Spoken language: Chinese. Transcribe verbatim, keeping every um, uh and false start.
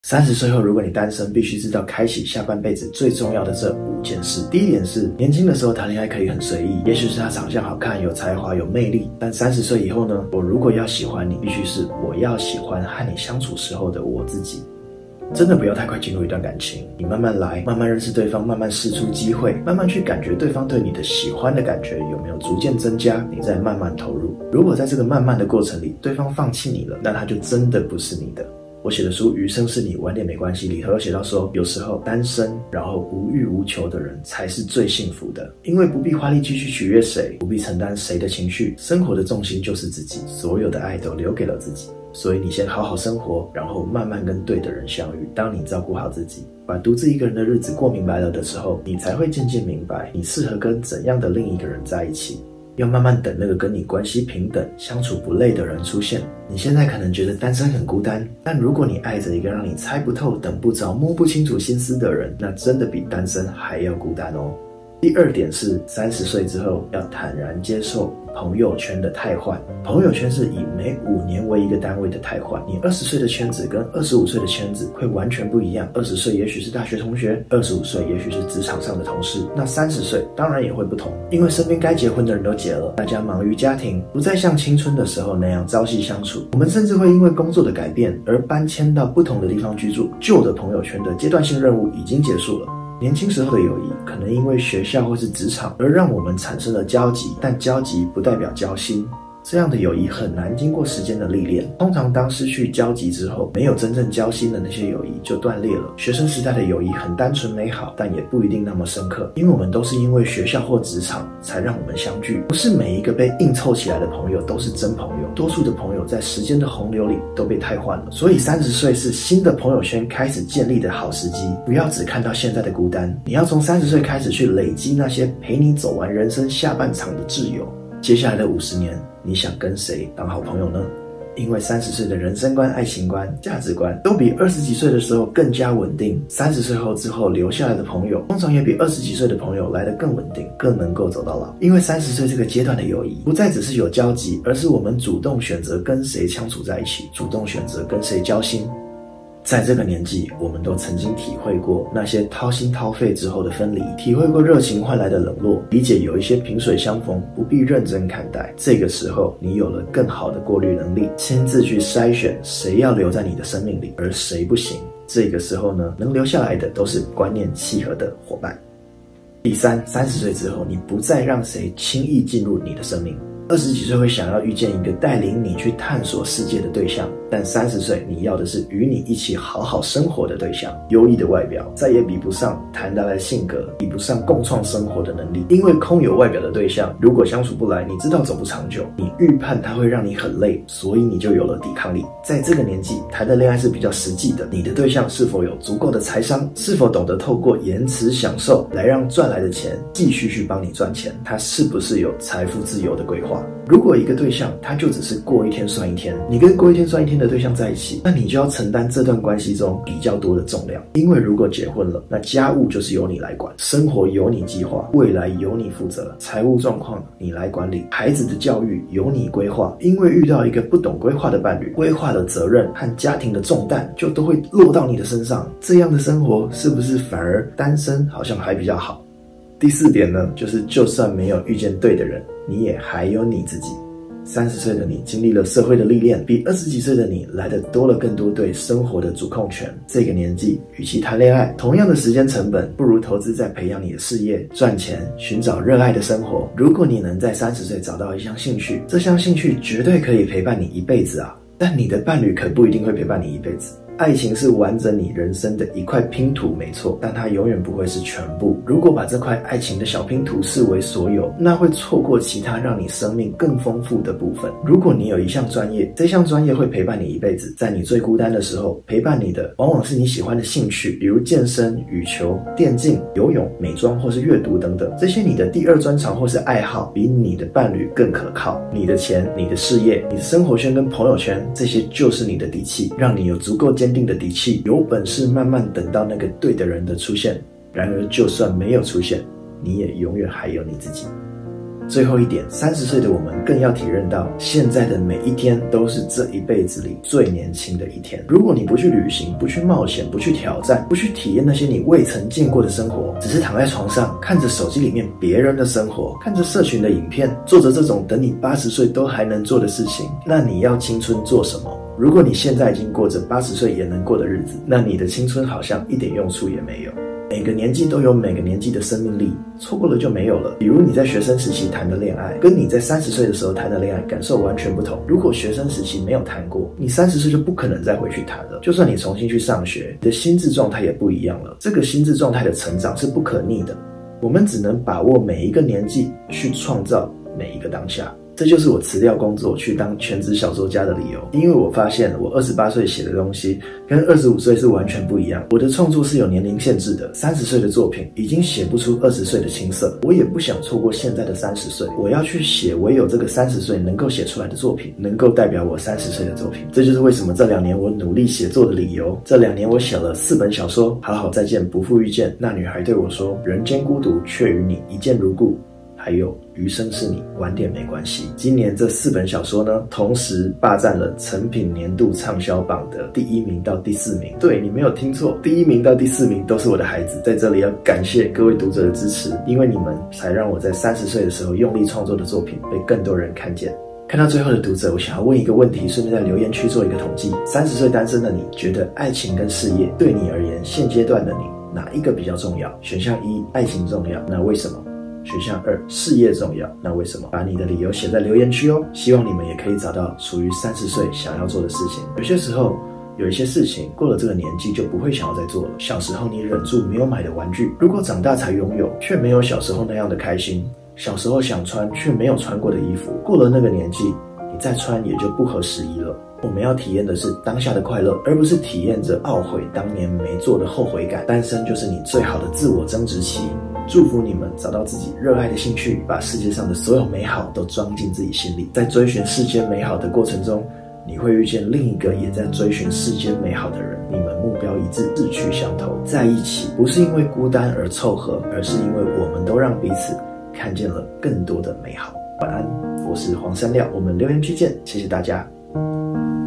三十岁后，如果你单身，必须知道开启下半辈子最重要的这五件事。第一点是，年轻的时候谈恋爱可以很随意，也许是他长相好看、有才华、有魅力。但三十岁以后呢？我如果要喜欢你，必须是我要喜欢和你相处时候的我自己。真的不要太快进入一段感情，你慢慢来，慢慢认识对方，慢慢释出机会，慢慢去感觉对方对你的喜欢的感觉有没有逐渐增加，你再慢慢投入。如果在这个慢慢的过程里，对方放弃你了，那他就真的不是你的。我写的书《余生是你，晚点没关系》里头有写到说，有时候单身然后无欲无求的人才是最幸福的，因为不必花力气去取悦谁，不必承担谁的情绪，生活的重心就是自己，所有的爱都留给了自己。所以你先好好生活，然后慢慢跟对的人相遇。当你照顾好自己，把独自一个人的日子过明白了的时候，你才会渐渐明白你适合跟怎样的另一个人在一起。要慢慢等那个跟你关系平等、相处不累的人出现。你现在可能觉得单身很孤单，但如果你爱着一个让你猜不透、等不着、摸不清楚心思的人，那真的比单身还要孤单哦。第二点是，三十岁之后要坦然接受朋友圈的汰换。朋友圈是以每五年为一个单位的汰换，你二十岁的圈子跟二十五岁的圈子会完全不一样。二十岁也许是大学同学，二十五岁也许是职场上的同事，那三十岁当然也会不同，因为身边该结婚的人都结了，大家忙于家庭，不再像青春的时候那样朝夕相处。我们甚至会因为工作的改变而搬迁到不同的地方居住，旧的朋友圈的阶段性任务已经结束了。年轻时候的友谊可能因为学校或是职场而让我们产生了交集，但交集不代表交心。这样的友谊很难经过时间的历练，通常当失去交集之后，没有真正交心的那些友谊就断裂了。学生时代的友谊很单纯美好，但也不一定那么深刻，因为我们都是因为学校或职场才让我们相聚，不是每一个被硬凑起来的朋友都是真朋友，多数的朋友在时间的洪流里都被汰换了。所以三十岁是新的朋友圈开始建立的好时机，不要只看到现在的孤单，你要从三十岁开始去累积那些陪你走完人生下半场的挚友。接下来的五十年，你想跟谁当好朋友呢？因为三十岁的人生观、爱情观、价值观都比二十几岁的时候更加稳定。三十岁后之后留下来的朋友，通常也比二十几岁的朋友来得更稳定，更能够走到老。因为三十岁这个阶段的友谊，不再只是有交集，而是我们主动选择跟谁相处在一起，主动选择跟谁交心。在这个年纪，我们都曾经体会过那些掏心掏肺之后的分离，体会过热情换来的冷落，理解有一些萍水相逢不必认真看待。这个时候，你有了更好的过滤能力，亲自去筛选谁要留在你的生命里，而谁不行。这个时候呢，能留下来的都是观念契合的伙伴。第三，三十岁之后，你不再让谁轻易进入你的生命。二十几岁会想要遇见一个带领你去探索世界的对象，但三十岁你要的是与你一起好好生活的对象。优异的外表再也比不上谈得来的性格，比不上共创生活的能力。因为空有外表的对象，如果相处不来，你知道走不长久，你预判它会让你很累，所以你就有了抵抗力。在这个年纪谈的恋爱是比较实际的，你的对象是否有足够的财商，是否懂得透过延迟享受来让赚来的钱继续去帮你赚钱，他是不是有财富自由的规划。如果一个对象他就只是过一天算一天，你跟过一天算一天的对象在一起，那你就要承担这段关系中比较多的重量。因为如果结婚了，那家务就是由你来管，生活由你计划，未来由你负责，财务状况你来管理，孩子的教育由你规划。因为遇到一个不懂规划的伴侣，规划的责任和家庭的重担就都会落到你的身上。这样的生活是不是反而单身好像还比较好？第四点呢，就是就算没有遇见对的人，你也还有你自己。三十岁的你经历了社会的历练，比二十几岁的你来的多了更多对生活的主控权。这个年纪，与其谈恋爱，同样的时间成本，不如投资在培养你的事业，赚钱，寻找热爱的生活。如果你能在三十岁找到一项兴趣，这项兴趣绝对可以陪伴你一辈子啊！但你的伴侣可不一定会陪伴你一辈子。爱情是完整你人生的一块拼图，没错，但它永远不会是全部。如果把这块爱情的小拼图视为所有，那会错过其他让你生命更丰富的部分。如果你有一项专业，这项专业会陪伴你一辈子，在你最孤单的时候，陪伴你的往往是你喜欢的兴趣，比如健身、羽球、电竞、游泳、美妆或是阅读等等。这些你的第二专长或是爱好，比你的伴侣更可靠。你的钱、你的事业、你的生活圈跟朋友圈，这些就是你的底气，让你有足够坚定的底气，有本事慢慢等到那个对的人的出现。然而就算没有出现，你也永远还有你自己。 最后一点，三十岁的我们更要体认到，现在的每一天都是这一辈子里最年轻的一天。如果你不去旅行，不去冒险，不去挑战，不去体验那些你未曾见过的生活，只是躺在床上看着手机里面别人的生活，看着社群的影片，做着这种等你八十岁都还能做的事情，那你要青春做什么？如果你现在已经过着八十岁也能过的日子，那你的青春好像一点用处也没有。每个年纪都有每个年纪的生命力，错过了就没有了。比如你在学生时期谈的恋爱，跟你在三十岁的时候谈的恋爱感受完全不同。如果学生时期没有谈过，你三十岁就不可能再回去谈了。就算你重新去上学，你的心智状态也不一样了。这个心智状态的成长是不可逆的，我们只能把握每一个年纪去创造每一个当下。这就是我辞掉工作去当全职小说家的理由，因为我发现我二十八岁写的东西跟二十五岁是完全不一样。我的创作是有年龄限制的，三十岁的作品已经写不出二十岁的青涩，我也不想错过现在的三十岁，我要去写唯有这个三十岁能够写出来的作品，能够代表我三十岁的作品。这就是为什么这两年我努力写作的理由。这两年我写了四本小说，好好再见，不负遇见，那女孩对我说，人间孤独，却与你一见如故，还有余生是你，晚点没关系。今年这四本小说呢，同时霸占了诚品年度畅销榜的第一名到第四名。对，你没有听错，第一名到第四名都是我的孩子。在这里要感谢各位读者的支持，因为你们才让我在三十岁的时候用力创作的作品被更多人看见。看到最后的读者，我想要问一个问题，顺便在留言区做一个统计。三十岁单身的你，觉得爱情跟事业对你而言，现阶段的你哪一个比较重要？选项一，爱情重要，那为什么？选项二，事业重要，那为什么？把你的理由写在留言区哦，希望你们也可以找到属于三十岁想要做的事情。有些时候有一些事情过了这个年纪就不会想要再做了。小时候你忍住没有买的玩具，如果长大才拥有，却没有小时候那样的开心。小时候想穿却没有穿过的衣服，过了那个年纪，你再穿也就不合时宜了。我们要体验的是当下的快乐，而不是体验着懊悔当年没做的后悔感。单身就是你最好的自我增值期。祝福你们找到自己热爱的兴趣，把世界上的所有美好都装进自己心里。在追寻世间美好的过程中，你会遇见另一个也在追寻世间美好的人，你们目标一致，志趣相投，在一起不是因为孤单而凑合，而是因为我们都让彼此看见了更多的美好。晚安，我是黄山料，我们留言区见，谢谢大家。